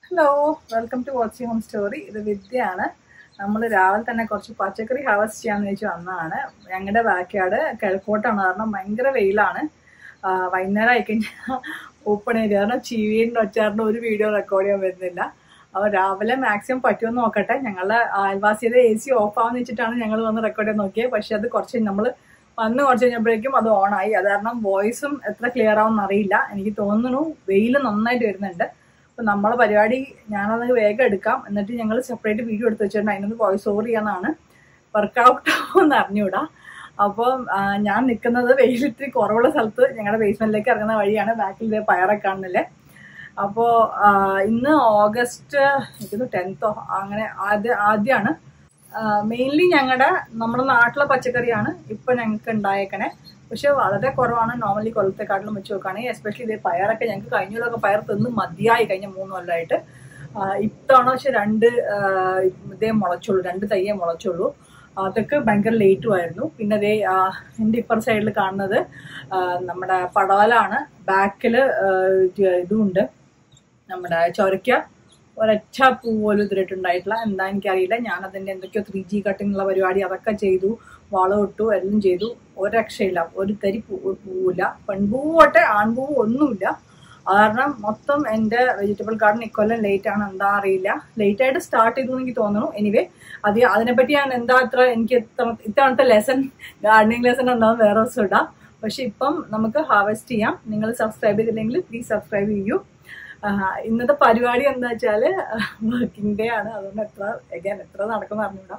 Hello, welcome to watching home story. ഇത് വിദ്യയാണ്. നമ്മൾ രാവിലെ തന്നെ കുറച്ച് പച്ചക്കറി ഹാർവസ്റ്റ് ചെയ്യാമെന്ന് വെച്ച് വന്നതാണ്. ഞങ്ങളുടെ ബാക്ക് യാർഡ് കിഴക്കോട്ടാണ്, കാരണം ഭയങ്കര വെയിലാണ്. വൈകുന്നേരം ആയിക്കഴിഞ്ഞാൽ ഓപ്പൺ ചെയ്ത് കാരണം ചീവീൻ്റെ ഒച്ചാറിന് ഒരു വീഡിയോ റെക്കോർഡ് ചെയ്യാൻ വരുന്നില്ല. അപ്പോൾ രാവിലെ മാക്സിമം പറ്റുമെന്ന് നോക്കട്ടെ. ഞങ്ങളുടെ അയൽവാസിയുടെ AC ഓഫ് ആവാന്ന് വെച്ചിട്ടാണ് ഞങ്ങൾ വന്ന് റെക്കോർഡ് ചെയ്യാൻ നോക്കിയത്. പക്ഷെ അത് കുറച്ച് നമ്മൾ വന്ന് കുറച്ച് കഴിഞ്ഞപ്പോഴേക്കും അത് ഓണായി. അത് കാരണം വോയിസും എത്ര ക്ലിയർ ആവുമെന്ന് അറിയില്ല. എനിക്ക് തോന്നുന്നു വെയിൽ നന്നായിട്ട് വരുന്നുണ്ട്. അപ്പം നമ്മളെ പരിപാടി ഞാനത് വേഗം എടുക്കാം, എന്നിട്ട് ഞങ്ങൾ സെപ്പറേറ്റ് വീഡിയോ എടുത്ത് വെച്ചിട്ടുണ്ട്. അതിനൊന്ന് വോയിസ് ഓവർ ചെയ്യാന്നാണ്. വർക്കൗട്ട് ആവുമെന്ന് അറിഞ്ഞൂടാ. അപ്പം ഞാൻ നിൽക്കുന്നത് വെയിലിത്തിരി കുറവുള്ള സ്ഥലത്ത് ഞങ്ങളുടെ ബേസ്മെന്റിലേക്ക് ഇറങ്ങുന്ന വഴിയാണ്. ബാക്കിൽ പയറൊക്കെ കാണുന്നില്ലേ. അപ്പോൾ ഇന്ന് ഓഗസ്റ്റ് 10th അങ്ങനെ ആദ്യമാണ്. മെയിൻലി നമ്മുടെ നാട്ടിലെ പച്ചക്കറിയാണ് ഇപ്പൊ ഞങ്ങൾക്ക് ഉണ്ടായേക്കണേ. പക്ഷെ വളരെ കുറവാണ് നോർമലി കൊല്ലത്തെക്കാട്ടിലും വെച്ച് നോക്കുകയാണെങ്കിൽ. എസ്പെഷ്യലി ഇതേ പയറൊക്കെ ഞങ്ങൾക്ക് കഴിഞ്ഞൊക്കെ പയർ തിന്ന് മതിയായി കഴിഞ്ഞ 3 കൊല്ലമായിട്ട്. ഇത്തവണ പക്ഷെ 2 ഇതേ മുളച്ചുള്ളൂ, 2 തയ്യേ മുളച്ചുള്ളൂ. അതൊക്കെ ഭയങ്കര ലേറ്റുമായിരുന്നു. പിന്നെ അതേ എൻ്റെ ഇപ്പർ സൈഡിൽ കാണുന്നത് നമ്മുടെ പടവലാണ്. ബാക്കിൽ ഇതുമുണ്ട്, നമ്മുടെ ചൊരയ്ക്ക. ഒരൊറ്റ പൂ പോലും ഇതിലിട്ടുണ്ടായിട്ടില്ല. എന്താ എനിക്കറിയില്ല. ഞാനതിൻ്റെ എന്തൊക്കെയോ 3G കട്ടിങ്ങുള്ള പരിപാടി അതൊക്കെ ചെയ്തു, വളം ഇട്ടു, എല്ലാം ചെയ്തു. ഒരു രക്ഷയില്ല, ഒരു തരി പൂവില്ല. പെൺപൂവോട്ടെ ആൺപൂവ് ഒന്നുമില്ല. കാരണം മൊത്തം എൻ്റെ വെജിറ്റബിൾ ഗാർഡൻ ഇക്കൊല്ലം ലേറ്റ് ആണ്. എന്താ അറിയില്ല, ലേറ്റ് ആയിട്ട് സ്റ്റാർട്ട് ചെയ്തു എനിക്ക് തോന്നുന്നു. എനിവേ അതിനെപ്പറ്റി ഞാൻ എനിക്ക് ഇത്തവണത്തെ ലെസൺ, ഗാർഡനിങ് ലെസൺ ഉണ്ടാവും വേറെ ദിവസം ഇടാം. പക്ഷെ ഇപ്പം നമുക്ക് ഹാർവെസ്റ്റ് ചെയ്യാം. നിങ്ങൾ സബ്സ്ക്രൈബ് ചെയ്തില്ലെങ്കിൽ പ്ലീസ് സബ്സ്ക്രൈബ് ചെയ്യൂ. ഇന്നത്തെ പരിപാടി എന്താ വെച്ചാല് വർക്കിംഗ് ഡേ ആണ്. അതുകൊണ്ട് എത്ര നടക്കുമെന്ന് അറിഞ്ഞൂടാ.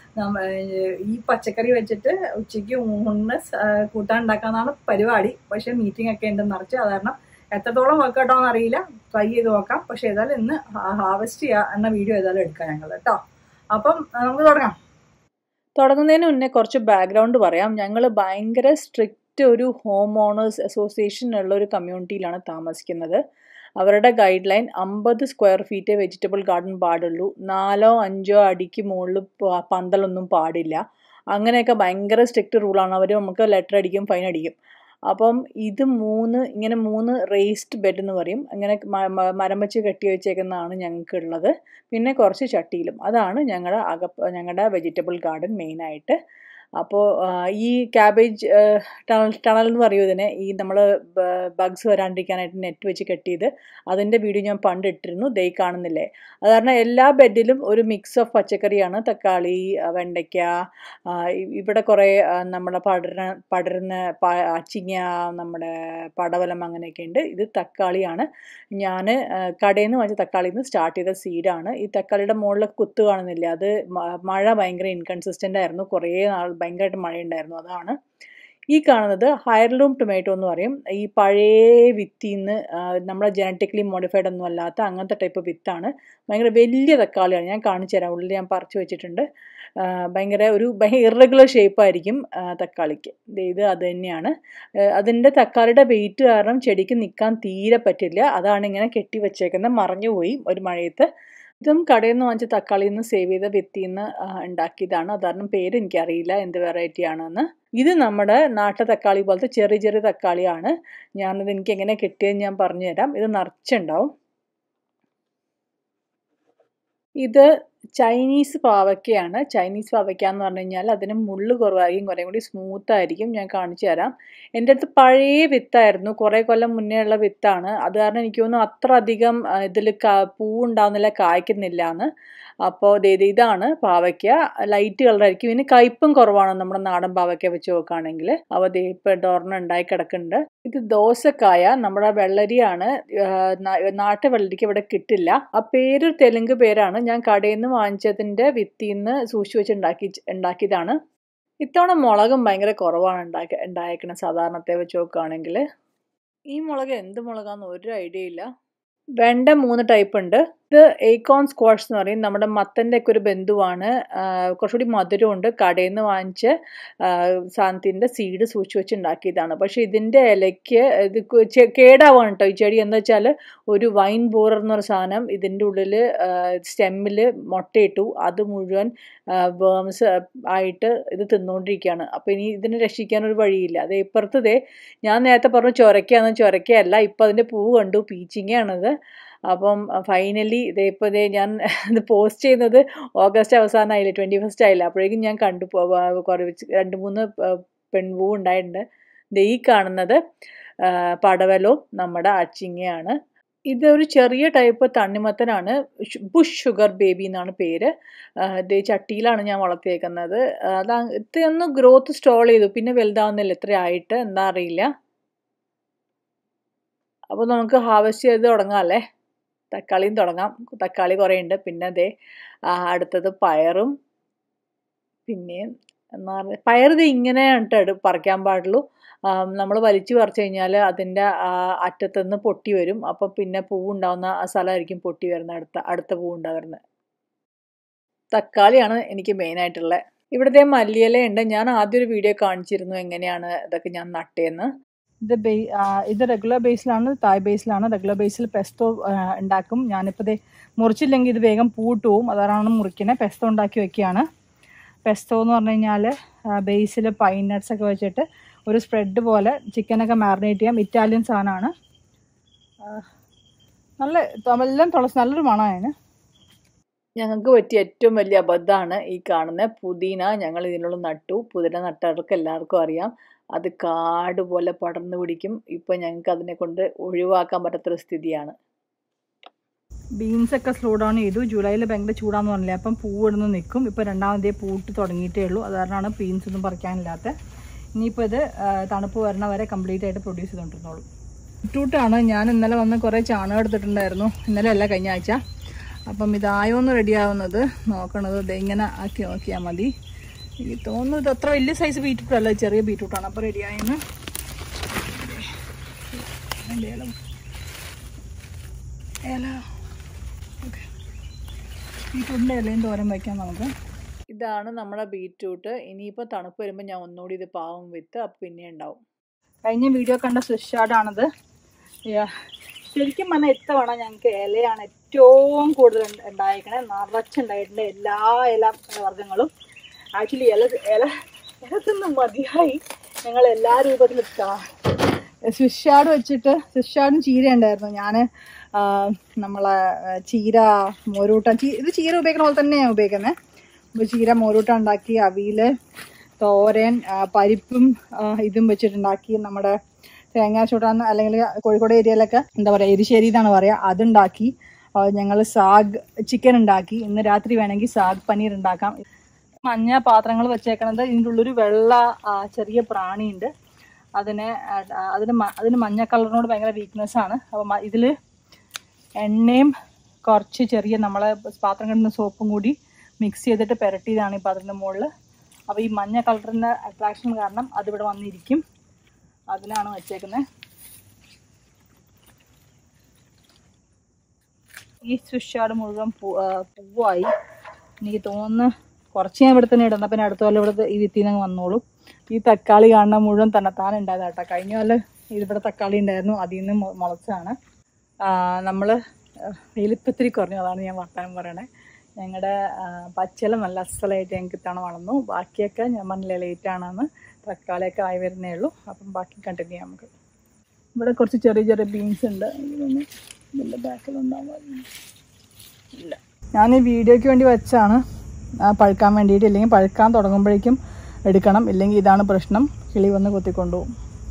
ഈ പച്ചക്കറി വെച്ചിട്ട് ഉച്ചയ്ക്ക് ഊണിന് കൂട്ടാൻ ഉണ്ടാക്കാന്നാണ് പരിപാടി. പക്ഷെ മീറ്റിംഗ് ഒക്കെ ഉണ്ട് നിറച്ച്. അത് കാരണം എത്രത്തോളം വർക്കൗട്ടാണെന്ന് അറിയില്ല. ട്രൈ ചെയ്ത് നോക്കാം. പക്ഷെ ഏതായാലും ഇന്ന് ഹാർവെസ്റ്റ് ചെയ്യുക എന്ന വീഡിയോ ഏതായാലും എടുക്കാം ഞങ്ങൾ കേട്ടോ. അപ്പം നമുക്ക് തുടങ്ങാം. തുടങ്ങുന്നതിന് മുന്നേ കുറച്ച് ബാക്ക്ഗ്രൗണ്ട് പറയാം. ഞങ്ങൾ ഭയങ്കര സ്ട്രിക്റ്റ് ഒരു ഹോം ഓണേഴ്സ് അസോസിയേഷൻ ഉള്ള ഒരു കമ്മ്യൂണിറ്റിയിലാണ് താമസിക്കുന്നത്. അവരുടെ guideline 50 square feet vegetable garden പാടുള്ളൂ. 4-5 അടിക്ക് മുകളിൽ പന്തലൊന്നും പാടില്ല. അങ്ങനെയൊക്കെ ഭയങ്കര സ്ട്രിക്റ്റ് റൂളാണ്. അവർ നമുക്ക് ലെറ്റർ അടിക്കും, ഫൈൻ അടിക്കും. അപ്പം ഇത് 3 റേസ്ഡ് ബെഡ് എന്ന് പറയും. അങ്ങനെ മരം വെച്ച് കെട്ടി വെച്ചേക്കുന്നതാണ് ഞങ്ങൾക്കുള്ളത്. പിന്നെ കുറച്ച് ചട്ടിയിലും. അതാണ് ഞങ്ങളുടെ വെജിറ്റബിൾ ഗാർഡൻ മെയിനായിട്ട്. അപ്പോൾ ഈ ക്യാബേജ് ടണൽ എന്ന് പറയും ഇതിനെ. ഈ നമ്മൾ ബഗ്സ് വരാണ്ടിരിക്കാനായിട്ട് നെറ്റ് വെച്ച് കെട്ടിയത്, അതിൻ്റെ വീഡിയോ ഞാൻ പണ്ട് ഇട്ടിരുന്നു. ദേ കാണുന്നില്ലേ. അത് കാരണം എല്ലാ ബെഡിലും ഒരു മിക്സ് ഓഫ് പച്ചക്കറിയാണ്. തക്കാളി, വെണ്ടയ്ക്ക, ഇവിടെ കുറേ നമ്മുടെ പടരുന്ന അച്ചിങ്ങ, നമ്മുടെ പടവലം അങ്ങനെയൊക്കെ ഉണ്ട്. ഇത് തക്കാളിയാണ്. ഞാൻ കടയിൽ നിന്ന് വാങ്ങിച്ച തക്കാളിയിൽ നിന്ന് സ്റ്റാർട്ട് ചെയ്ത സീഡാണ്. ഈ തക്കാളിയുടെ മുകളിലൊക്കെ കുത്ത് കാണുന്നില്ല. അത് മഴ ഭയങ്കര ഇൻകൺസിസ്റ്റൻ്റ് ആയിരുന്നു. കുറേ നാൾ ഭയങ്കരമായിട്ട് മഴയുണ്ടായിരുന്നു. അതാണ് ഈ കാണുന്നത്. ഹയർലൂം ടൊമാറ്റോ എന്ന് പറയും. ഈ പഴയ വിത്തിന്ന് നമ്മളെ ജനറ്റിക്കലി മോഡിഫൈഡ് ഒന്നും അല്ലാത്ത അങ്ങനത്തെ ടൈപ്പ് വിത്താണ്. ഭയങ്കര വലിയ തക്കാളിയാണ്. ഞാൻ കാണിച്ചു തരാം. ഉള്ളിൽ ഞാൻ പറിച്ചു വെച്ചിട്ടുണ്ട്. ഭയങ്കര ഇറഗുലർ ഷേപ്പായിരിക്കും തക്കാളിക്ക്. ഇത് അത് തന്നെയാണ്. അതിൻ്റെ തക്കാളിയുടെ വെയിറ്റ് കാരണം ചെടിക്ക് നിൽക്കാൻ തീരെ പറ്റില്ല. അതാണ് ഇങ്ങനെ കെട്ടി വെച്ചേക്കുന്നത്. മറഞ്ഞുപോയി ഒരു മഴയത്ത്. ഇതും കടയിൽ നിന്ന് വാങ്ങിച്ച തക്കാളിയിൽ നിന്ന് സേവ് ചെയ്ത വിത്തിൽ നിന്ന് ഉണ്ടാക്കിയതാണ്. അത് കാരണം പേര് എനിക്കറിയില്ല എന്ത് വെറൈറ്റി ആണെന്ന്. ഇത് നമ്മുടെ നാട്ടു തക്കാളി പോലത്തെ ചെറിയ ചെറിയ തക്കാളിയാണ്. എനിക്ക് എങ്ങനെ കിട്ടിയെന്ന് ഞാൻ പറഞ്ഞു തരാം. ഇത് നിറച്ചുണ്ടാവും. ഇത് ചൈനീസ് പാവയ്ക്കയാണ്. ചൈനീസ് പാവയ്ക്ക എന്ന് പറഞ്ഞു കഴിഞ്ഞാൽ അതിന് മുള്ള് കുറവായിരിക്കും, കുറേ കൂടി സ്മൂത്തായിരിക്കും. ഞാൻ കാണിച്ചു തരാം. എൻ്റെ അടുത്ത് പഴയ വിത്തായിരുന്നു, കുറേ കൊല്ലം മുന്നേ ഉള്ള വിത്താണ്. അത് കാരണം എനിക്ക് തോന്നുന്നു അത്ര അധികം ഇതിൽ പൂവുണ്ടാവുന്നില്ല, കായ്ക്കുന്നില്ല എന്ന്. അപ്പോൾ ഇതാണ് പാവയ്ക്ക. ലൈറ്റ് കളറായിരിക്കും. ഇതിന് കയ്പും കുറവാണ് നമ്മുടെ നാടൻ പാവയ്ക്ക വെച്ച് നോക്കുകയാണെങ്കിൽ. അപ്പോൾ ഇപ്പോൾ ഡോറിന് ഉണ്ടായി കിടക്കുന്നുണ്ട്. ഇത് ദോസക്കായ, നമ്മുടെ വെള്ളരിയാണ്. നാട്ടു വെള്ളരിക്ക് ഇവിടെ കിട്ടില്ല. ആ പേര് തെലുങ്ക് പേരാണ്. ഞാൻ കടയിൽ നിന്ന് വാങ്ങിച്ചതിൻ്റെ വിത്തിൽ നിന്ന് സൂക്ഷിച്ച് വെച്ച് ഉണ്ടാക്കിയതാണ്. ഇത്തവണ മുളകും ഭയങ്കര കുറവാണ് ഉണ്ടായേക്കണത് സാധാരണത്തെ വെച്ച് നോക്കുകയാണെങ്കിൽ. ഈ മുളക് എന്ത് മുളകാന്ന് ഒരു ഐഡിയ ഇല്ല. വെണ്ട 3 ടൈപ്പ് ഉണ്ട്. ഇത് ഏക്കോൺ സ്ക്വാഷ് എന്ന് പറയും. നമ്മുടെ മത്തൻ്റെ ഒക്കെ ഒരു ബന്ധുവാണ്. കുറച്ചുകൂടി മധുരമുണ്ട്. കടയിൽ നിന്ന് വാങ്ങിച്ച് സാധനത്തിൻ്റെ സീഡ് സൂക്ഷിച്ച് വെച്ച് ഉണ്ടാക്കിയതാണ്. പക്ഷേ ഇതിൻ്റെ ഇലയ്ക്ക് ഇത് കേടാവാണ് കേട്ടോ ഈ ചെടി. എന്താ വെച്ചാൽ ഒരു വൈൻ ബോറർ എന്ന് പറഞ്ഞ സാധനം ഇതിൻ്റെ ഉള്ളിൽ സ്റ്റെമ്മിൽ മുട്ടയിട്ടു. അത് മുഴുവൻ വേംസ് ആയിട്ട് ഇത് തിന്നുകൊണ്ടിരിക്കുകയാണ്. അപ്പോൾ ഇനി ഇതിനെ രക്ഷിക്കാനൊരു വഴിയില്ല. അത് ഇപ്പുറത്ത് ഞാൻ നേരത്തെ പറഞ്ഞു ചൊരയ്ക്കയല്ല. ഇപ്പം അതിൻ്റെ പൂവ് കണ്ടു, പീച്ചിങ്ങയാണത്. അപ്പം ഫൈനലി ഇതേ ഞാൻ ഇത് പോസ്റ്റ് ചെയ്യുന്നത് ഓഗസ്റ്റ് അവസാനമായില്ലേ, 21st ആയില്ല. അപ്പോഴേക്കും ഞാൻ കണ്ടു കുറച്ച് 2-3 പെൺപൂ ഉണ്ടായിട്ടുണ്ട്. ഈ കാണുന്നത് പടവലവും നമ്മുടെ അച്ചിങ്ങയാണ്. ഇതൊരു ചെറിയ ടൈപ്പ് തണ്ണിമത്തനാണ്. ബുഷ് ഷുഗർ ബേബി എന്നാണ് പേര്. ഇത് ചട്ടിയിലാണ് ഞാൻ വളർത്തിയേക്കുന്നത്. ഇതൊന്ന് ഗ്രോത്ത് സ്റ്റോൾ ചെയ്തു, പിന്നെ വലുതാവുന്നില്ല ഇത്ര ആയിട്ട്, എന്താ അറിയില്ല. അപ്പോൾ നമുക്ക് ഹാർവെസ്റ്റ് ചെയ്ത് തുടങ്ങാം അല്ലേ. തക്കാളിയും തുടങ്ങാം. തക്കാളി കുറേ ഉണ്ട്. പിന്നെ അടുത്തത് പയറും. പിന്നെ പയർ ഇങ്ങനെ പറിക്കാൻ പാടുള്ളൂ. നമ്മൾ വലിച്ചു പറിച്ചു കഴിഞ്ഞാൽ അതിൻ്റെ അറ്റത്തുനിന്ന് പൊട്ടി വരും. അപ്പം പിന്നെ പൂവുണ്ടാവുന്ന ആ സ്ഥലമായിരിക്കും പൊട്ടി വരുന്നത്, അടുത്ത പൂവുണ്ടാവുന്നത്. തക്കാളിയാണ് എനിക്ക് മെയിനായിട്ടുള്ളത്. ഇവിടുത്തെ മല്ലിയിലയുണ്ട്. ഞാൻ ആദ്യം ഒരു വീഡിയോ കാണിച്ചിരുന്നു എങ്ങനെയാണ് ഇതൊക്കെ ഞാൻ നട്ടേന്ന്. ഇത് റെഗുലർ ബേസിലാണ്, തായ് ബേസിലാണ്. റെഗുലർ ബേസിൽ പെസ്തോ ഉണ്ടാക്കും. ഞാനിപ്പോൾ മുറിച്ചില്ലെങ്കിൽ ഇത് വേഗം പൂട്ട് പോവും, അതാണ് മുറിക്കുന്നത്. പെസ്തോ ഉണ്ടാക്കി വെക്കുകയാണ്. പെസ്തോ എന്ന് പറഞ്ഞു കഴിഞ്ഞാൽ ബേസിൽ പൈൻ നട്ട്സ് ഒക്കെ വെച്ചിട്ട് ഒരു സ്പ്രെഡ് പോലെ ചിക്കനൊക്കെ മാറിനേറ്റ് ചെയ്യാം. ഇറ്റാലിയൻ സാധനമാണ്. എല്ലാം തുളസി, നല്ലൊരു മണമാണ്. ഞങ്ങൾക്ക് പറ്റിയ ഏറ്റവും വലിയ അബദ്ധമാണ് ഈ കാണുന്ന പുതിന. ഞങ്ങൾ ഇതിനുള്ള നട്ടു. പുതിന നട്ടവർക്ക് എല്ലാവർക്കും അറിയാം, അത് കാട് പോലെ പടർന്നു പിടിക്കും. ഇപ്പം ഞങ്ങൾക്ക് അതിനെ കൊണ്ട് ഒഴിവാക്കാൻ പറ്റാത്തൊരു സ്ഥിതിയാണ്. ബീൻസൊക്കെ സ്ലോ ഡൗൺ ചെയ്തു. ജൂലൈയിൽ ഭയങ്കര ചൂടാന്ന് പറഞ്ഞില്ലേ, അപ്പം പൂവിടുന്ന് നിൽക്കും. ഇപ്പോൾ രണ്ടാമതേ പൂട്ട് തുടങ്ങിയിട്ടേ ഉള്ളൂ. അത് കാരണമാണ് ബീൻസ് ഒന്നും പറിക്കാനില്ലാത്ത. ഇനിയിപ്പോൾ ഇത് തണുപ്പ് വരണ വരെ കംപ്ലീറ്റ് ആയിട്ട് പ്രൊഡ്യൂസ് ചെയ്തുകൊണ്ടിരുന്നോളൂ. ബീറ്റ്റൂട്ടാണ്. ഞാൻ ഇന്നലെ വന്ന് കുറേ ചാണകം എടുത്തിട്ടുണ്ടായിരുന്നു. ഇന്നലെ അല്ല, കഴിഞ്ഞ ആഴ്ച. അപ്പം ഇതായോന്ന് റെഡിയാവുന്നത് നോക്കണത്. ഇങ്ങനെ ആക്കി നോക്കിയാൽ മതി. എനിക്ക് തോന്നുന്നു ഇത് അത്ര വലിയ സൈസ് ബീറ്റ്റൂട്ട് അല്ല, ചെറിയ ബീറ്റ്റൂട്ടാണ്. അപ്പോൾ റെഡിയായെന്ന്. ബീറ്റ്റൂട്ടിൻ്റെ ഇലയും തോരൻ വയ്ക്കാം നമുക്ക്. ഇതാണ് നമ്മുടെ ബീറ്റ്റൂട്ട്. ഇനിയിപ്പോൾ തണുപ്പ് വരുമ്പോൾ ഞാൻ ഒന്നുകൂടി ഇത് പാവം വിത്ത് അപ്പം പിന്നെ ഉണ്ടാവും. കഴിഞ്ഞ വീഡിയോ കണ്ട സ്വിഷാർഡാണത്. ശരിക്കും പറഞ്ഞാൽ ഇത്തവണ ഞങ്ങൾക്ക് ഇലയാണ് ഏറ്റവും കൂടുതൽ ഉണ്ടായിരിക്കണേ. നിറച്ചുണ്ടായിട്ടുണ്ട് എല്ലാ ഇല വർഗ്ഗങ്ങളും. ആക്ച്വലി ഇലത്തിന്ന് മതിയായി. ഞങ്ങൾ എല്ലാ രൂപത്തിലും സ്വിഷാർഡ് വെച്ചിട്ട്, സ്വിഷാർഡും ചീര ഉണ്ടായിരുന്നു. ഞാൻ നമ്മളെ ചീര മോരൂട്ട, ഇത് ചീര ഉപയോഗിക്കുന്ന പോലെ തന്നെ ഞാൻ ഉപയോഗിക്കുന്നത്. അപ്പോൾ ചീര മോരൂട്ട ഉണ്ടാക്കി, അവിയൽ, തോരൻ, പരിപ്പും ഇതും വെച്ചിട്ടുണ്ടാക്കി. നമ്മുടെ തേങ്ങാ ചൂടാന്ന്, അല്ലെങ്കിൽ കോഴിക്കോട് ഏരിയയിലൊക്കെ എന്താ പറയുക, എരിശ്ശേരി എന്നാണ് പറയുക, അതുണ്ടാക്കി. ഞങ്ങൾ സാഗ് ചിക്കൻ ഉണ്ടാക്കി. ഇന്ന് രാത്രി വേണമെങ്കിൽ സാഗ് പനീർ ഉണ്ടാക്കാം. മഞ്ഞ പാത്രങ്ങൾ വെച്ചേക്കണത്, ഇതിൻ്റെ ഉള്ളൊരു വെള്ള ചെറിയ പ്രാണിയുണ്ട്. അതിന് മഞ്ഞ കളറിനോട് ഭയങ്കര വീക്ക്നെസ്സാണ്. അപ്പം ഇതിൽ എണ്ണയും കുറച്ച് ചെറിയ നമ്മളെ പാത്രം കിട്ടുന്ന സോപ്പും കൂടി മിക്സ് ചെയ്തിട്ട് പുരട്ടിയതാണ് ഈ പാത്രത്തിൻ്റെ മുകളിൽ. അപ്പോൾ ഈ മഞ്ഞ കളറിൻ്റെ അട്രാക്ഷൻ കാരണം അതിവിടെ വന്നിരിക്കും. അതിലാണ് വെച്ചേക്കുന്നത്. ഈ സ്വിഷാർഡ് മുഴുവൻ പൂവായി. എനിക്ക് തോന്നുന്നു കുറച്ച് ഞാൻ ഇവിടെ തന്നെ ഇടുന്ന, പിന്നെ അടുത്ത പോലെ ഇവിടെ ഈ വിത്തിൽ നിന്ന് വന്നോളൂ. ഈ തക്കാളി കാണുന്ന മുഴുവൻ തന്നെത്താനെ ഉണ്ടായത് കേട്ടോ. കഴിഞ്ഞ പോലെ ഇവിടെ തക്കാളി ഉണ്ടായിരുന്നു, അതിൽ നിന്ന് മുളച്ചാണ്. നമ്മൾ വലിപ്പത്തിരി കുറഞ്ഞു, അതാണ് ഞാൻ വർത്താനം പറയണേ. ഞങ്ങളുടെ പച്ചില നല്ല അസലായിട്ട് ഞങ്ങൾക്ക് ഇത്തവണ വളർന്നു. ബാക്കിയൊക്കെ ഞാൻ പറഞ്ഞില്ല ലേറ്റാണെന്ന്. തക്കാളിയൊക്കെ ആയി വരുന്നേ ഉള്ളൂ. അപ്പം ബാക്കി കണ്ടിന്യൂ ചെയ്യാം നമുക്ക്. ഇവിടെ കുറച്ച് ചെറിയ ചെറിയ ബീൻസ് ഉണ്ട്. ഇതിൻ്റെ ബാക്കിലുണ്ടാവും. ഇല്ല, ഞാൻ ഈ വീഡിയോയ്ക്ക് വേണ്ടി വെച്ചാണ്, പഴുക്കാൻ വേണ്ടിയിട്ട്. ഇല്ലെങ്കിൽ പഴുക്കാൻ തുടങ്ങുമ്പോഴേക്കും എടുക്കണം, ഇല്ലെങ്കിൽ ഇതാണ് പ്രശ്നം, കിളി വന്ന് കൊത്തിക്കൊണ്ടുപോകും.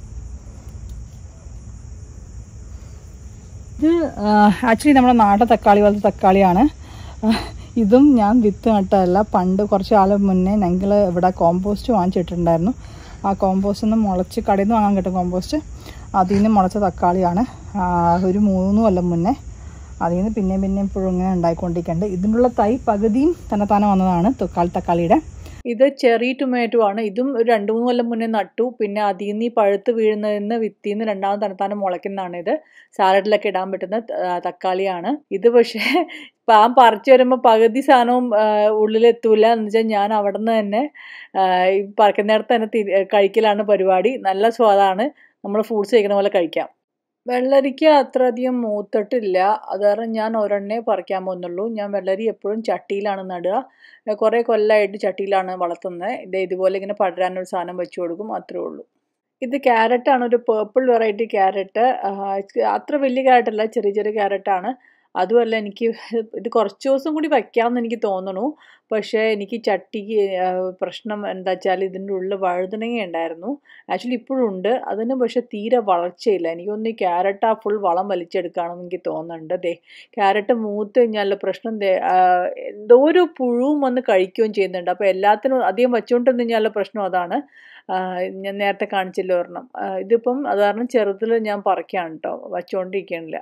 ഇത് ആക്ച്വലി നമ്മുടെ നാട്ടിലെ തക്കാളി പോലത്തെ തക്കാളിയാണ്. ഇതും ഞാൻ വിത്ത് നട്ടതല്ല. പണ്ട് കുറച്ച് കാലം മുന്നേ ഞങ്ങൾ ഇവിടെ കോമ്പോസ്റ്റ് വാങ്ങിച്ചിട്ടുണ്ടായിരുന്നു. ആ കോമ്പോസ്റ്റ് നിന്ന് മുളച്ച്, കടയിൽ നിന്ന് വാങ്ങാൻ കിട്ടും കോമ്പോസ്റ്റ്, അതിൽ നിന്ന് മുളച്ച തക്കാളിയാണ്. ഒരു 3 കൊല്ലം മുന്നേ. അതിൽ നിന്ന് പിന്നെ ഇപ്പോഴും ഇങ്ങനെ ഉണ്ടായിക്കൊണ്ടിരിക്കുന്നുണ്ട്. ഇതിനുള്ള തൈ പകുതിയും തന്നെത്താനെ വന്നതാണ് തക്കാളിയുടെ. ഇത് ചെറി ടൊമാറ്റോ ആണ്. ഇതും ഒരു 2-3 കൊല്ലം മുന്നേ നട്ടു. പിന്നെ അതിൽ നിന്ന് ഈ പഴുത്ത് വീഴുന്നതിന് വിത്തിൽ നിന്ന് രണ്ടാമത് തന്നെത്താനെ മുളയ്ക്കുന്നതാണ്. ഇത് സാലഡിലൊക്കെ ഇടാൻ പറ്റുന്ന തക്കാളിയാണ്. ഇത് പക്ഷേ പാൻ പറിച്ചു വരുമ്പോൾ പകുതി സാധനവും ഉള്ളിലെത്തൂല. എന്ന് വെച്ചാൽ ഞാൻ അവിടെ നിന്ന് തന്നെ പറിക്കുന്നിടത്ത് തന്നെ കഴിക്കലാണ് പരിപാടി. നല്ല സ്വാദാണ്. നമ്മൾ ഫ്രൂട്ട്സ് കഴിക്കുന്ന പോലെ കഴിക്കാം. വെള്ളരിക്ക അത്രയധികം മൂത്തിട്ടില്ല. അത് കാരണം ഞാൻ ഒരെണ്ണേ പറിക്കാൻ പോകുന്നുള്ളൂ. ഞാൻ വെള്ളരി എപ്പോഴും ചട്ടിയിലാണ് നടുക. കുറേ കൊല്ലമായിട്ട് ചട്ടിയിലാണ് വളർത്തുന്നത്. ഇതുപോലെ ഇങ്ങനെ പടരാനൊരു സാധനം വെച്ച് കൊടുക്കും, അത്രേ ഉള്ളൂ. ഇത് ക്യാരറ്റാണ്, ഒരു പേർപ്പിൾ വെറൈറ്റി ക്യാരറ്റ്. അത്ര വലിയ ക്യാരറ്റല്ല, ചെറിയ ചെറിയ ക്യാരറ്റാണ്. അതുമല്ല എനിക്ക് ഇത് കുറച്ച് ദിവസം കൂടി വയ്ക്കാമെന്ന് എനിക്ക് തോന്നണു. പക്ഷേ എനിക്ക് ചട്ടിക്ക് പ്രശ്നം എന്താ വെച്ചാൽ ഇതിൻ്റെ ഉള്ളിൽ വഴുതനങ്ങ ഉണ്ടായിരുന്നു. ആക്ച്വലി ഇപ്പോഴും ഉണ്ട്. അതിന് പക്ഷേ തീരെ വളർച്ചയില്ല. എനിക്കൊന്ന് ഈ ക്യാരറ്റ് ആ ഫുൾ വളം വലിച്ചെടുക്കുകയാണെന്ന് എനിക്ക് തോന്നുന്നുണ്ട്. ക്യാരറ്റ് മൂത്ത് കഴിഞ്ഞാൽ പ്രശ്നം എന്തോ ഒരു പുഴുവും വന്ന് കഴിക്കുകയും ചെയ്യുന്നുണ്ട്. അപ്പോൾ എല്ലാത്തിനും അധികം വച്ചുകൊണ്ടിരുന്ന് കഴിഞ്ഞാൽ പ്രശ്നം അതാണ്. ഞാൻ നേരത്തെ കാണിച്ചില്ല ഒരെണ്ണം. ഇതിപ്പം അത് കാരണം ചെറുതിൽ ഞാൻ പറിക്കുകയാണ് കേട്ടോ, വച്ചുകൊണ്ടിരിക്കണില്ല.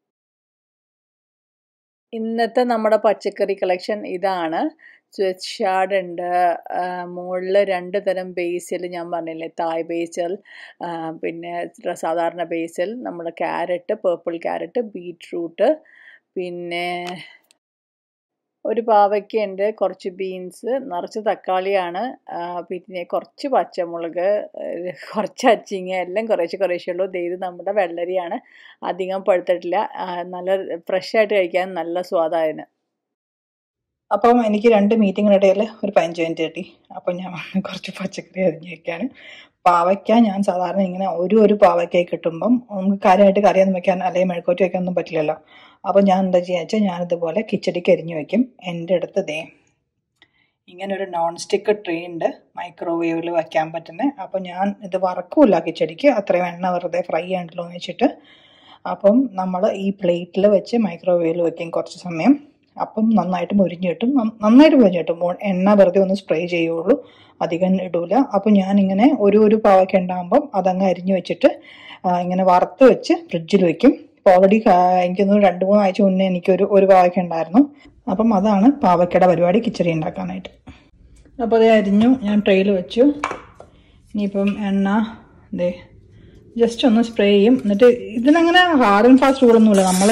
ഇന്നത്തെ നമ്മുടെ പച്ചക്കറി കളക്ഷൻ ഇതാണ്. സ്വിസ് ചാർഡ് ഉണ്ട്, മുകളിൽ 2 തരം ബേസിൽ ഞാൻ പറഞ്ഞില്ലേ, തായ് ബേസിൽ, പിന്നെ സാധാരണ ബേസിൽ, നമ്മുടെ ക്യാരറ്റ്, പേർപ്പിൾ ക്യാരറ്റ്, ബീറ്റ്റൂട്ട്, പിന്നെ ഒരു പാവയ്ക്കുണ്ട്, കുറച്ച് ബീൻസ്, നിറച്ച് തക്കാളിയാണ്, പിന്നെ കുറച്ച് പച്ചമുളക്, കുറച്ച് അച്ചിങ്ങ, എല്ലാം കുറേശ്ശേ ഉള്ളൂ. ഇത് നമ്മുടെ വെള്ളരിയാണ്, അധികം പഴുത്തിട്ടില്ല, നല്ല ഫ്രഷായിട്ട് കഴിക്കാൻ നല്ല സ്വാദായതിന്. അപ്പം എനിക്ക് 2 മീറ്റിങ്ങിനിടയിൽ ഒരു 15 മിനിറ്റ് കിട്ടി. അപ്പം ഞാൻ കുറച്ച് പച്ചക്കറി അരിഞ്ഞ് വയ്ക്കാൻ. പാവയ്ക്ക ഞാൻ സാധാരണ ഇങ്ങനെ ഒരു പാവയ്ക്കായി കിട്ടുമ്പം നമുക്ക് കാര്യമായിട്ട് കറിയൊന്നും വെക്കാൻ അല്ലെങ്കിൽ മെഴുക്കോറ്റ് വെക്കാനൊന്നും പറ്റില്ലല്ലോ. അപ്പം ഞാൻ എന്താ ചെയ്യുക വെച്ചാൽ ഞാനിതുപോലെ കിച്ചടിക്ക് അരിഞ്ഞ് വയ്ക്കും. എൻ്റെ അടുത്ത് ഇങ്ങനെ ഒരു നോൺ സ്റ്റിക്ക് ട്രേ ഉണ്ട്, മൈക്രോവേവിൽ വയ്ക്കാൻ പറ്റുന്നത്. അപ്പം ഞാൻ ഇത് വറക്കില്ല കിച്ചടിക്ക്, അത്രയും എണ്ണ വെറുതെ ഫ്രൈ ചെയ്യണ്ടല്ലോ എന്ന് വെച്ചിട്ട്. അപ്പം നമ്മൾ ഈ പ്ലേറ്റിൽ വെച്ച് മൈക്രോവേവിൽ വയ്ക്കും കുറച്ച് സമയം. അപ്പം നന്നായിട്ട് മുരിഞ്ഞ് കിട്ടും. എണ്ണ വെറുതെ ഒന്ന് സ്പ്രേ ചെയ്യുള്ളൂ, അധികം ഇടൂല. അപ്പം ഞാനിങ്ങനെ ഒരു പാവയ്ക്ക ഉണ്ടാകുമ്പം അതങ്ങ് അരിഞ്ഞ് വെച്ചിട്ട് ഇങ്ങനെ വറുത്ത് വെച്ച് ഫ്രിഡ്ജിൽ വെക്കും. ഇപ്പോൾ ഓൾറെഡി എനിക്കൊന്ന് 2-3 ആഴ്ച മുന്നേ ഒരു പാവയ്ക്ക ഉണ്ടായിരുന്നു. അപ്പം അതാണ് പാവയ്ക്കയുടെ പരിപാടി കിച്ചടി ഉണ്ടാക്കാനായിട്ട്. അപ്പോൾ അത് അരിഞ്ഞു, ഞാൻ ട്രെയിൽ വെച്ചു. ഇനിയിപ്പം എണ്ണ ജസ്റ്റ് ഒന്ന് സ്പ്രേ ചെയ്യും. എന്നിട്ട് ഇതിനങ്ങനെ ഹാർഡ് ആൻഡ് ഫാസ്റ്റ് റൂളൊന്നുമില്ല. നമ്മൾ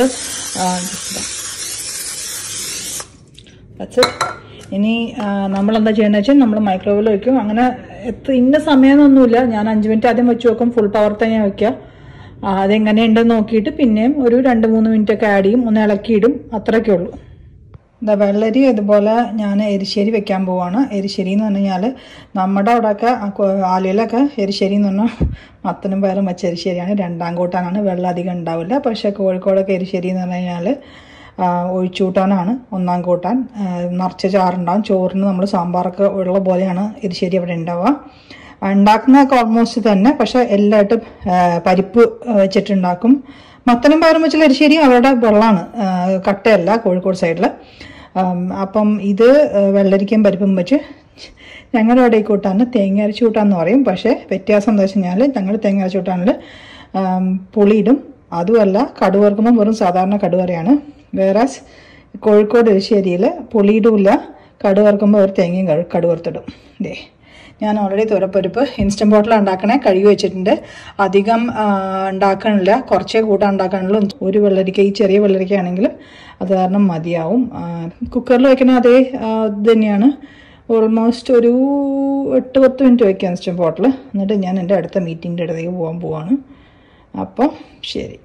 ഇനി നമ്മളെന്താ ചെയ്യേണ്ടത് വെച്ചാൽ നമ്മൾ മൈക്രോവേവിൽ വയ്ക്കും. അങ്ങനെ ഇന്ന സമയമൊന്നുമില്ല. ഞാൻ 5 മിനിറ്റ് ആദ്യം വെച്ച് നോക്കും, ഫുൾ പവർ തന്നെ വയ്ക്കുക. അതെങ്ങനെയുണ്ടെന്ന് നോക്കിയിട്ട് പിന്നെയും ഒരു 2-3 മിനിറ്റൊക്കെ ആഡ് ചെയ്യും, ഒന്ന് ഇളക്കിയിടും, അത്രയൊക്കെ ഉള്ളൂ. വെള്ളരി ഇതുപോലെ ഞാൻ എരിശ്ശേരി വെക്കാൻ പോവാണ്. എരിശ്ശേരി എന്ന് പറഞ്ഞു കഴിഞ്ഞാൽ നമ്മുടെ അവിടെയൊക്കെ ആലുവയിലൊക്കെ എരിശ്ശേരി എന്ന് പറഞ്ഞാൽ മത്തനും പയറും വെച്ച എരിശ്ശേരിയാണ്, 2ാം കൂട്ടാനാണ്. വെള്ളം അധികം ഉണ്ടാവില്ല. പക്ഷേ കോഴിക്കോടൊക്കെ എരിശ്ശേരി എന്ന് പറഞ്ഞു കഴിഞ്ഞാൽ ഒഴിച്ചുകൂട്ടാനാണ് 1ാം കൂട്ടാൻ. നിറച്ച് ചാറുണ്ടാവും. ചോറിന് നമ്മൾ സാമ്പാറൊക്കെ ഉള്ള പോലെയാണ് എരിശ്ശേരി അവിടെ ഉണ്ടാവുക. ഉണ്ടാക്കുന്നതൊക്കെ ഓൾമോസ്റ്റ് തന്നെ, പക്ഷെ എല്ലായിട്ടും പരിപ്പ് വെച്ചിട്ടുണ്ടാക്കും. മത്തനും പയറും വെച്ചുള്ള എരിശ്ശേരി അവരുടെ വെള്ളമാണ്, കട്ടയല്ല, കോഴിക്കോട് സൈഡിൽ. അപ്പം ഇത് വെള്ളരിക്കയും പരിപ്പും വെച്ച് ഞങ്ങളുടെ അവിടെ ഈ കൂട്ടാൻ തേങ്ങ അരച്ച് കൂട്ടാന്ന് പറയും. പക്ഷേ വ്യത്യാസം എന്താ വെച്ച് കഴിഞ്ഞാൽ ഞങ്ങൾ തേങ്ങ അരച്ച് കൂട്ടാനിൽ പുളിയിടും. അതുമല്ല, കടുവറുക്കുമ്പോൾ വെറും സാധാരണ കടുവറയാണ്. വേറെ കോഴിക്കോട് എരിശ്ശേരിയിൽ പുളിയിടില്ല, കടുവറുക്കുമ്പോൾ ഒരു തേങ്ങയും കടുവറുത്തിടും. ഞാൻ ഓൾറെഡി തുരപ്പരിപ്പ് ഇൻസ്റ്റന്റ് ബോട്ടിലാണ് ഉണ്ടാക്കണേ, കഴുകി വെച്ചിട്ടുണ്ട്. അധികം ഉണ്ടാക്കണില്ല, കുറച്ചേ കൂട്ടാൻ ഉണ്ടാക്കാനുള്ളൂ. ഒരു വെള്ളരിക്ക, ഈ ചെറിയ വെള്ളരിക്ക ആണെങ്കിലും അത് കാരണം മതിയാവും. കുക്കറിൽ വയ്ക്കുന്ന അതേ ഇത് തന്നെയാണ്. ഓൾമോസ്റ്റ് ഒരു 8-10 മിനിറ്റ് വയ്ക്കാം ഇൻസ്റ്റന്റ് ബോട്ടിൽ. എന്നിട്ട് ഞാൻ എൻ്റെ അടുത്ത മീറ്റിങ്ങിൻ്റെ അടുത്തേക്ക് പോവാണ്. അപ്പം ശരി.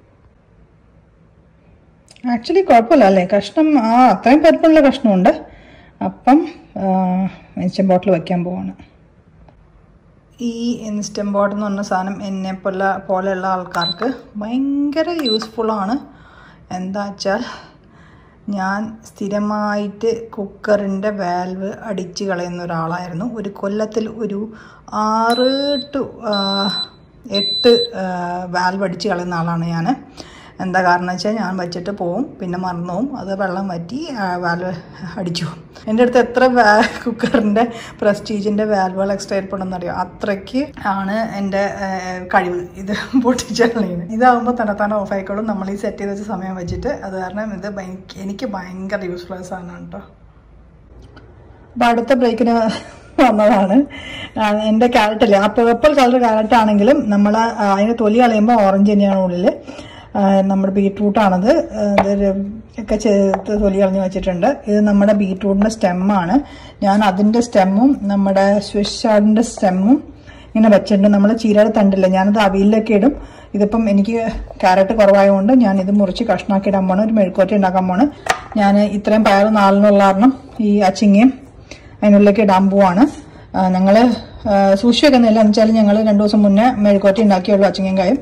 ആക്ച്വലി കുഴപ്പമില്ല അല്ലേ, കഷ്ണം അത്രയും പരിപ്പുള്ള കഷ്ണമുണ്ട്. അപ്പം ഇൻസ്റ്റന്റ് ബോട്ടിൽ വയ്ക്കാൻ പോവാണ്. ഈ ഇൻസ്റ്റന്റ് ബോട്ട് എന്ന് പറഞ്ഞ സാധനം എന്നെ പോലെയുള്ള ആൾക്കാർക്ക് ഭയങ്കര യൂസ്ഫുള്ളാണ്. എന്താ വെച്ചാൽ ഞാൻ സ്ഥിരമായിട്ട് കുക്കറിൻ്റെ വാൽവ് അടിച്ച് കളയുന്ന ഒരാളായിരുന്നു. ഒരു കൊല്ലത്തിൽ ഒരു 6 to 8 വാൽവ് അടിച്ച് കളയുന്ന ആളാണ് ഞാൻ. എന്താ കാരണം വെച്ചാൽ ഞാൻ വെച്ചിട്ട് പോവും, പിന്നെ മറന്നു പോവും, അത് വെള്ളം വറ്റി വാൽവ് അടിച്ചു പോകും. എൻ്റെ അടുത്ത് എത്ര കുക്കറിൻ്റെ പ്രസ്റ്റീജിൻ്റെ വാൽവുകൾ എക്സ്ട്രാ ഏർപ്പെടുന്നറിയോ, അത്രയ്ക്ക് ആണ് എൻ്റെ കഴിവ് ഇത് പൊട്ടിച്ചളയുന്നത്. ഇതാകുമ്പോൾ തന്നെത്താനെ ഓഫ് ആയിക്കോളും, നമ്മൾ ഈ സെറ്റ് ചെയ്ത് വെച്ച സമയം വെച്ചിട്ട്. അത് കാരണം ഇത് എനിക്ക് ഭയങ്കര യൂസ്ഫുൾ സാധനമാണ് കേട്ടോ. അപ്പോൾ അടുത്ത ബ്രേക്കിന് വന്നതാണ് എൻ്റെ ക്യാരറ്റല്ലേ, ആ പേർപ്പിൾ കളർ ക്യാരറ്റ് ആണെങ്കിലും നമ്മൾ അതിന് തൊലി കളയുമ്പോൾ ഓറഞ്ച് തന്നെയാണ് ഉള്ളിൽ. നമ്മുടെ ബീട്രൂട്ടാണത്, ഇതൊരു ഒക്കെ ചേർത്ത് തൊലി കളഞ്ഞ് വെച്ചിട്ടുണ്ട്. ഇത് നമ്മുടെ ബീട്രൂട്ടിൻ്റെ സ്റ്റെമ്മാണ്. ഞാൻ അതിൻ്റെ സ്റ്റെമ്മും നമ്മുടെ സ്വിസ് ചാർഡിൻ്റെ സ്റ്റെമ്മും ഇങ്ങനെ വെച്ചിട്ടുണ്ട്. നമ്മൾ ചീരയുടെ തണ്ടില്ല, ഞാനത് അവിയലിലൊക്കെ ഇടും. ഇതിപ്പം എനിക്ക് ക്യാരറ്റ് കുറവായതുകൊണ്ട് ഞാൻ ഇത് മുറിച്ച് കഷ്ണാക്കി ഇടാൻ പോണ്, ഒരു മെഴുക്കുവരട്ടി ഉണ്ടാക്കാൻ പോണ്. ഞാൻ ഇത്രയും പയർ 4 കാരണം ഈ അച്ചിങ്ങയും അതിനുള്ളിലേക്ക് ഇടാൻ പോവാണ്. ഞങ്ങൾ സൂക്ഷിച്ച് വെക്കുന്നില്ല എന്ന് വെച്ചാൽ ഞങ്ങൾ 2 ദിവസം മുന്നേ മെഴുക്കുവരട്ടി ഉണ്ടാക്കിയുള്ളൂ അച്ചിങ്ങയും കായും.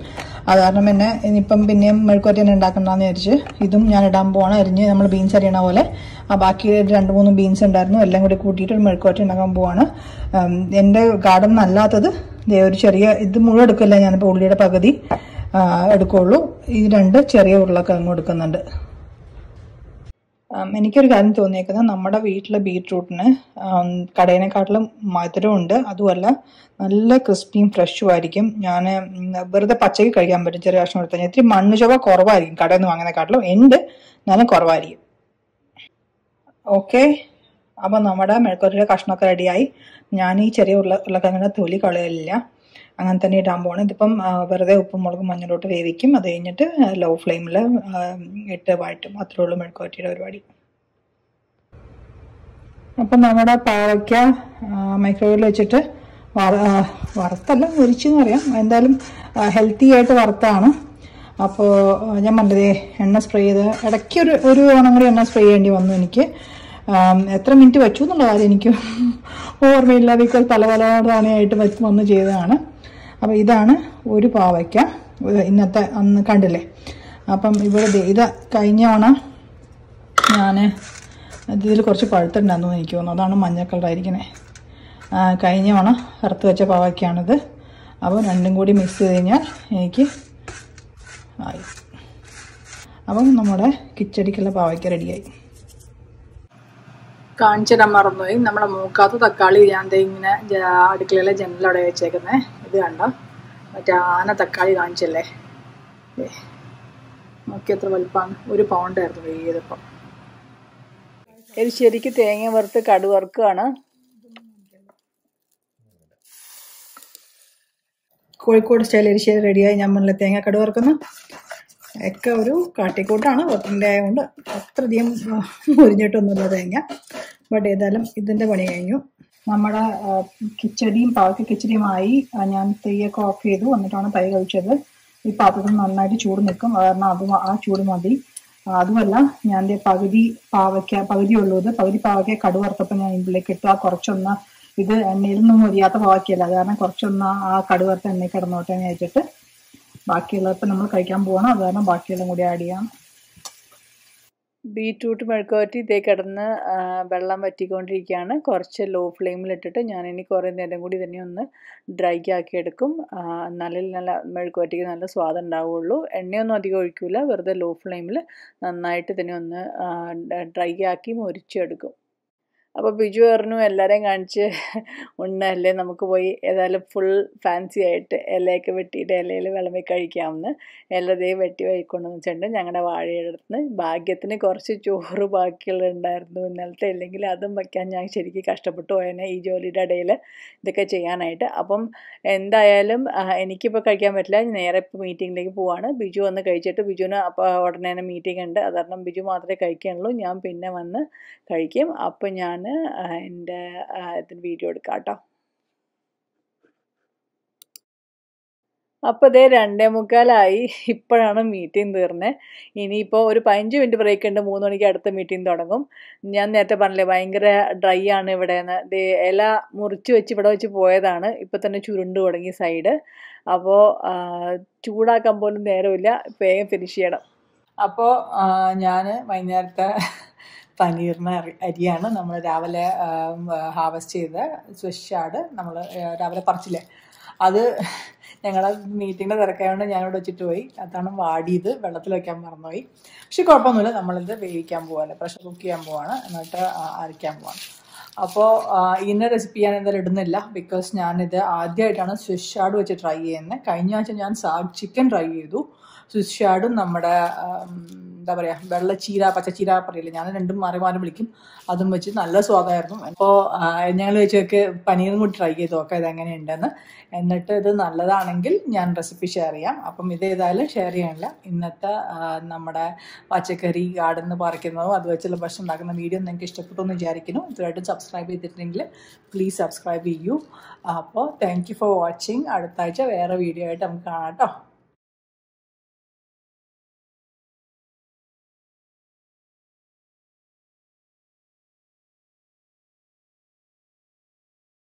അത് കാരണം പിന്നെ ഇനിയിപ്പം പിന്നെയും മെഴുക്കുവരട്ടി തന്നെ ഉണ്ടാക്കണ്ടെന്ന് വിചാരിച്ച് ഇതും ഞാൻ ഇടാൻ പോവാണ്. അരിഞ്ഞ് നമ്മൾ ബീൻസ് അരിയണ പോലെ ബാക്കി 2-3 ബീൻസ് ഉണ്ടായിരുന്നു, എല്ലാം കൂടി കൂട്ടിയിട്ട് ഒരു മെഴുക്കുവരട്ടി ഉണ്ടാക്കാൻ പോവാണ്. എൻ്റെ ഗാർഡൻ അല്ലാത്തത് ഒരു ചെറിയ ഇത് മുഴുവൻ എടുക്കില്ല, ഞാനിപ്പോൾ ഉള്ളിയുടെ പകുതി എടുക്കുള്ളൂ. ഈ 2 ചെറിയ ഉരുളക്കിഴങ്ങ് എടുക്കുന്നുണ്ട്. എനിക്കൊരു കാര്യം തോന്നിയേക്കുന്നത്, നമ്മുടെ വീട്ടിലെ ബീറ്റ്റൂട്ടിന് കടയിനെക്കാട്ടിലും മധുരമുണ്ട്, അതുമല്ല നല്ല ക്രിസ്പിയും ഫ്രഷും ആയിരിക്കും. ഞാൻ വെറുതെ പച്ചയ്ക്ക് കഴിക്കാൻ പറ്റും. ചെറിയ കഷ്ണം എടുത്താൽ ഇത്തിരി മണ്ണ് ചുവ കുറവായിരിക്കും, കടയിൽ നിന്ന് വാങ്ങുന്നതിനെക്കാട്ടിലും ഉണ്ട്, എന്നാലും കുറവായിരിക്കും. ഓക്കെ, അപ്പം നമ്മുടെ മെഴുക്കുവരട്ടിയുടെ കഷ്ണമൊക്കെ റെഡിയായി. ഞാൻ ഈ ചെറിയ ഉരുളക്കിഴങ്ങിൻ്റെ തൊലി കളയില്ല, അങ്ങനെ തന്നെ ഇടാൻ പോകണം. ഇതിപ്പം വെറുതെ ഉപ്പും മുളകും മഞ്ഞളോട്ട് വേവിക്കും, അത് കഴിഞ്ഞിട്ട് ലോ ഫ്ലെയിമിൽ ഇട്ട് വഴറ്റും. അത്രേ ഉള്ളൂ മെഴുക്കുവരട്ടിയുടെ പരിപാടി. അപ്പം നമ്മുടെ പാവയ്ക്ക മൈക്രോവേവിൽ വെച്ചിട്ട് വറുത്തല്ല, മുരിച്ചെന്ന് പറയാം, എന്തായാലും ഹെൽത്തി ആയിട്ട് വറുത്താണ്. അപ്പോൾ ഞാൻ പറഞ്ഞത് എണ്ണ സ്പ്രേ ചെയ്ത് ഇടയ്ക്ക് ഒരു ഓണം കൂടി എണ്ണ സ്പ്രേ ചെയ്യേണ്ടി വന്നു എനിക്ക്. എത്ര മിനിറ്റ് വെച്ചു എന്നുള്ള കാര്യം എനിക്ക് ഓർമ്മയില്ല, ബിക്കോസ് പല തവണയായിട്ട് വന്ന് ചെയ്തതാണ്. അപ്പോൾ ഇതാണ് ഒരു പാവയ്ക്ക, ഇന്നത്തെ അന്ന് കണ്ടില്ലേ. അപ്പം ഇവിടെ ഇത് കഴിഞ്ഞ ഓണം ഞാൻ ഇതിൽ കുറച്ച് പഴുത്തുണ്ടായിരുന്നു എനിക്ക് തോന്നുന്നു, അതാണ് മഞ്ഞ കളറായിരിക്കണേ. കഴിഞ്ഞ ഓണം വറുത്ത് വെച്ച പാവയ്ക്കാണിത്. അപ്പോൾ രണ്ടും കൂടി മിക്സ് ചെയ്ത് കഴിഞ്ഞാൽ എനിക്ക് ആയി. അപ്പം നമ്മുടെ കിച്ചടിക്കുള്ള പാവയ്ക്ക റെഡിയായി. കാണിച്ചിടാൻ മറന്നുപോയി, നമ്മുടെ മൂക്കാത്ത തക്കാളി ഞാൻ ഇങ്ങനെ അടുക്കളയിലെ ജനലവിടെ വെച്ചേക്കുന്നത്. ഇത് കണ്ടോ, മറ്റേ ആന തക്കാളി കാണിച്ചല്ലേ, നോക്കി എത്ര വലുപ്പമാണ്, 1 പൗണ്ടായിരുന്നു ചെയ്തപ്പം. ഇത് ശരിക്കും തേങ്ങ വറുത്ത് കടുക് വറുക്കുകയാണ്. കോഴിക്കോട് സ്റ്റൈൽ എരിശ്ശേരി റെഡിയായി. ഞാൻ പറഞ്ഞില്ല തേങ്ങ കടുക് വറുക്കുന്നു ഒക്കെ ഒരു കാട്ടിക്കൂട്ടാണ്, ഒത്തിൻ്റെ ആയതുകൊണ്ട് അത്രയധികം മുരിഞ്ഞിട്ടൊന്നുമില്ല തേങ്ങ. ബട്ട് ഏതായാലും ഇതിൻ്റെ പണി കഴിഞ്ഞു. നമ്മുടെ കിച്ചടിയും പാവയ്ക്ക കിച്ചടിയുമായി ഞാൻ തീയൊക്കെ ഓഫ് ചെയ്തു, എന്നിട്ടാണ് തൈ കഴിച്ചത്. ഈ പാത്രത്തിൽ നന്നായിട്ട് ചൂട് നിൽക്കും, കാരണം ആ ചൂട് മതി. അതുമല്ല, ഞാൻ പകുതി ഉള്ളത് പകുതി പാവയ്ക്ക കടുക് വറുത്തപ്പോൾ ഞാൻ ഇതിലേക്ക് ഇട്ടു. ആ കുറച്ചൊന്ന് ഇത് എണ്ണയിലൊന്നും മൊരിയാത്ത പാവയ്ക്കല്ല, അത് കാരണം കുറച്ചൊന്ന് ആ കടുക് വറുത്ത എണ്ണയിൽ കിടന്നോട്ടെ എന്ന് വെച്ചിട്ട് ബാക്കിയുള്ളപ്പോൾ നമ്മൾ കഴിക്കാൻ പോകണം, അത് കാരണം ബാക്കിയെല്ലാം കൂടി ആഡ് ചെയ്യാം. ബീറ്റ്റൂട്ട് മെഴുക്കുവരട്ടി ഇതേ കിടന്ന് വെള്ളം വറ്റിക്കൊണ്ടിരിക്കുകയാണ്. കുറച്ച് ലോ ഫ്ലെയിമിലിട്ടിട്ട് ഞാനിനി കുറേ നേരം കൂടി തന്നെ ഒന്ന് ഡ്രൈ ആക്കി എടുക്കും. നല്ല മെഴുക്കുവരട്ടിക്ക് നല്ല സ്വാദം ഉണ്ടാവുള്ളൂ. എണ്ണയൊന്നും അധികം ഒഴിക്കില്ല, വെറുതെ ലോ ഫ്ലെയിമിൽ നന്നായിട്ട് തന്നെ ഒന്ന് ഡ്രൈ ആക്കി മൊരിച്ചെടുക്കും. അപ്പോൾ ബിജു പറഞ്ഞു എല്ലാവരെയും കാണിച്ച് ഉണ്ണല്ലേ, നമുക്ക് പോയി ഏതായാലും ഫുൾ ഫാൻസി ആയിട്ട് ഇലയൊക്കെ വെട്ടിയിട്ട് ഇലയിൽ വിളമ്പി കഴിക്കാമെന്ന്. ഇലതേ വെട്ടി വൈക്കൊണ്ടെന്ന് വെച്ചിട്ടുണ്ട് ഞങ്ങളുടെ വാഴയുടെ അടുത്ത് നിന്ന്. ഭാഗ്യത്തിന് കുറച്ച് ചോറ് ബാക്കിയുള്ളതുണ്ടായിരുന്നു ഇന്നലത്തെ, ഇല്ലെങ്കിൽ അതും വയ്ക്കാൻ ഞാൻ ശരിക്കും കഷ്ടപ്പെട്ടു പോയേനെ ഈ ജോലിയുടെ ഇടയിൽ ഇതൊക്കെ ചെയ്യാനായിട്ട്. അപ്പം എന്തായാലും എനിക്കിപ്പോൾ കഴിക്കാൻ പറ്റില്ല, നേരെ ഇപ്പോൾ മീറ്റിങ്ങിലേക്ക് പോവാണ്. ബിജു വന്ന് കഴിച്ചിട്ട്, ബിജുവിന് അപ്പോൾ ഉടനെ തന്നെ മീറ്റിംഗ് ഉണ്ട്, അത് കാരണം ബിജു മാത്രമേ കഴിക്കാനുള്ളൂ, ഞാൻ പിന്നെ വന്ന് കഴിക്കും. അപ്പോൾ ഞാൻ എൻ്റെ ഇതിന് വീഡിയോ എടുക്കാം കേട്ടോ. അപ്പോൾ ഇതേ 2:45 ഇപ്പോഴാണ് മീറ്റിംഗ് തീർന്നത്. ഇനിയിപ്പോൾ ഒരു 15 മിനിറ്റ് ബ്രേക്ക് ഉണ്ട്, 3 മണിക്ക് അടുത്ത മീറ്റിംഗ് തുടങ്ങും. ഞാൻ നേരത്തെ പറഞ്ഞില്ലേ ഭയങ്കര ഡ്രൈ ആണ് ഇവിടെ നിന്ന്. ഇല മുറിച്ച് വെച്ച് ഇവിടെ വെച്ച് പോയതാണ്, ഇപ്പോൾ തന്നെ ചുരുണ്ട് തുടങ്ങി സൈഡ്. അപ്പോൾ ചൂടാക്കാൻ പോലും നേരമില്ല, വേഗം ഫിനിഷ് ചെയ്യണം. അപ്പോൾ ഞാൻ വൈകുന്നേരത്തെ പനീറിന് അരിയാണ് നമ്മൾ രാവിലെ ഹാർവസ്റ്റ് ചെയ്ത സ്വിഷാട് നമ്മൾ രാവിലെ പറിച്ചില്ലേ, അത് ഞങ്ങളുടെ മീറ്റിങ്ങിൻ്റെ തിരക്കായതുകൊണ്ട് ഞാനിവിടെ വെച്ചിട്ട് പോയി. അതാണ് വാടിയത്, വെള്ളത്തിൽ വയ്ക്കാൻ മറന്നുപോയി. പക്ഷെ കുഴപ്പമൊന്നുമില്ല, നമ്മളിത് വേവിക്കാൻ പോവാല്ലേ, പ്രഷർ കുക്ക് ചെയ്യാൻ പോവാണ്, എന്നിട്ട് അരയ്ക്കാൻ പോവാണ്. അപ്പോൾ ഇന്ന റെസിപ്പി ഞാൻ എന്തായാലും ഇടുന്നില്ല, ബിക്കോസ് ഞാനിത് ആദ്യമായിട്ടാണ് സ്വിഷ് ഷാഡ് വെച്ച് ട്രൈ ചെയ്യുന്നത്. കഴിഞ്ഞ ആഴ്ച ഞാൻ സാഗ് ചിക്കൻ ട്രൈ ചെയ്തു. സ്വിഷ് ഷാഡും നമ്മുടെ എന്താ പറയുക വെള്ളച്ചീര പച്ചച്ചീര പറയില്ല, ഞാൻ രണ്ടും മാറി മാറി വിളിക്കും, അതും വെച്ച് നല്ല സ്വാദമായിരുന്നു. അപ്പോൾ ഞങ്ങൾ വെച്ചൊക്കെ പനീറും കൂടി ട്രൈ ചെയ്ത് നോക്കാം ഇതെങ്ങനെയുണ്ടെന്ന്. എന്നിട്ട് ഇത് നല്ലതാണെങ്കിൽ ഞാൻ റെസിപ്പി ഷെയർ ചെയ്യാം. അപ്പം ഇത് ഏതായാലും ഷെയർ ചെയ്യാനില്ല. ഇന്നത്തെ നമ്മുടെ പച്ചക്കറി ഗാർഡൻ നിന്ന് പറിക്കുന്നതും അത് വെച്ചുള്ള ഭക്ഷണം ഉണ്ടാക്കുന്ന വീഡിയോ നിങ്ങൾക്ക് ഇഷ്ടപ്പെട്ടു എന്ന് വിചാരിക്കുന്നു. ഇതുമായിട്ട് സബ്സ്ക്രൈബ് ചെയ്തിട്ടുണ്ടെങ്കിൽ പ്ലീസ് സബ്സ്ക്രൈബ് ചെയ്യൂ. അപ്പോൾ താങ്ക് യു ഫോർ വാച്ചിങ്. അടുത്ത ആഴ്ച വേറെ വീഡിയോ ആയിട്ട് നമുക്ക് കാണാം കേട്ടോ.